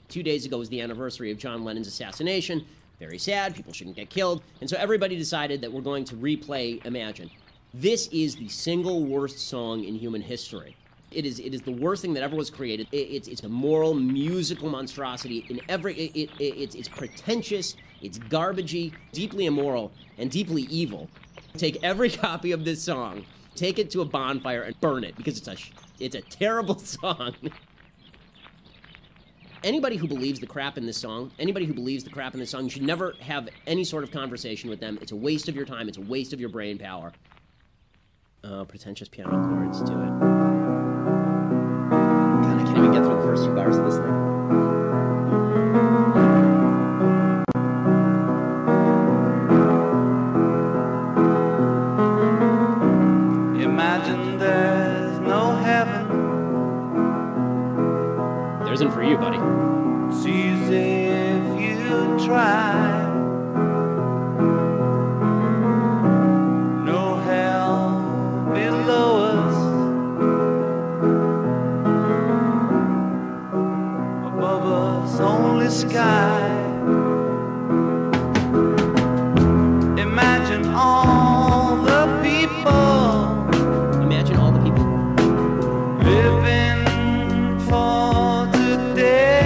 2 days ago was the anniversary of John Lennon's assassination. Very sad. People shouldn't get killed. And so everybody decided that we're going to replay Imagine. This is the single worst song in human history. It is the worst thing that ever was created. It's a moral, musical monstrosity. It's pretentious, it's garbagey, deeply immoral, and deeply evil. Take every copy of this song, take it to a bonfire, and burn it, because it's a terrible song. Anybody who believes the crap in this song, you should never have any sort of conversation with them. It's a waste of your time. It's a waste of your brain power. Oh, pretentious piano chords. Do it. God, I can't even get through the first 2 bars of this thing. Imagine there's no heaven. There isn't for you, buddy. It's easy if you try. No hell below us. Above us, only sky. Imagine all the people. Imagine all the people living for today.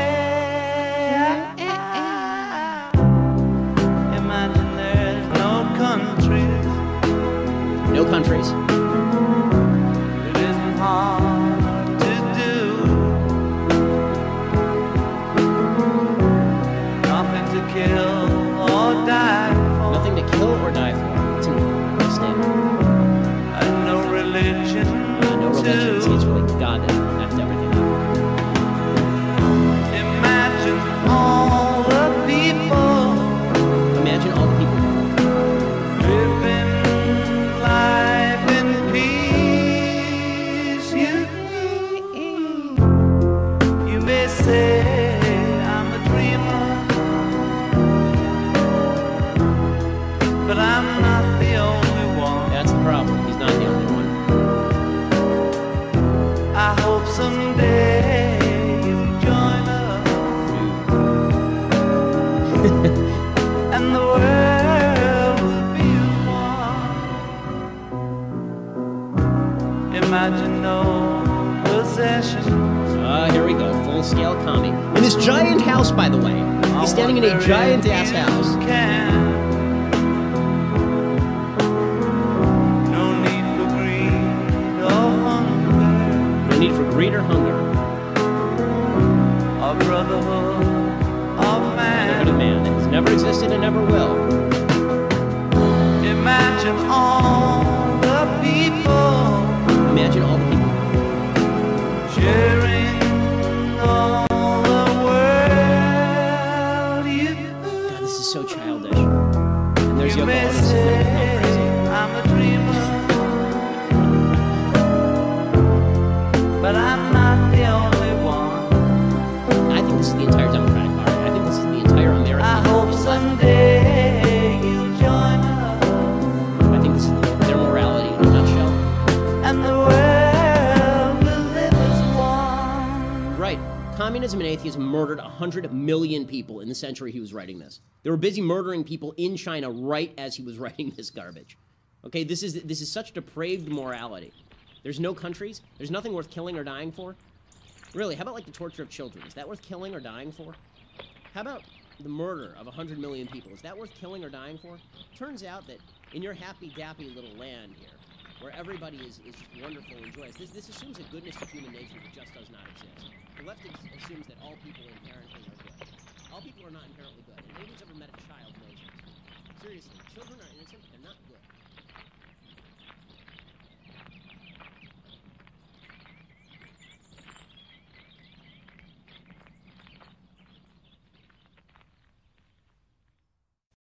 Imagine there's no countries. No countries. It isn't hard to do. Nothing to kill or die for. Nothing to kill or die for. It's an incredible statement. And no religion No religion. See, it's really God that effed everything up. Imagine all the people. Imagine all the people. Living life in peace. You may say I'm a dreamer, but I'm not the only one. That's the problem. He's not the only one. I hope someday you'll join us, and the world will be one. Imagine no possessions. Here we go. Full-scale commie. In this giant house, by the way. He's standing in a giant-ass house. No need for greed or hunger, No need for greed or hunger. or brotherhood of Brotherhood man. of man. It has never existed and never will. Imagine all the people Imagine all the people. sharing all the world. God, this is so childish. And there's You Yoko may Ono sitting say there crazy. I'm a dreamer, but I'm not the only one. I think this is the entire Democratic Party. I think this is the entire American. I hope someday you'll join us, I think this is their morality in a nutshell. and the world will live as one. Right. Communism and atheism murdered 100 million people in the century he was writing this. They were busy murdering people in China right as he was writing this garbage. Okay, this is such depraved morality. There's no countries. There's nothing worth killing or dying for. Really, how about like the torture of children? Is that worth killing or dying for? How about the murder of 100 million people? Is that worth killing or dying for? Turns out that in your happy-dappy little land here, where everybody is just wonderful and joyous, this assumes a goodness to human nature that just does not exist. The left assumes that all people inherently are good. All people are not inherently good. And anyone who's ever met a child knows this. Seriously, children are innocent, they're not good.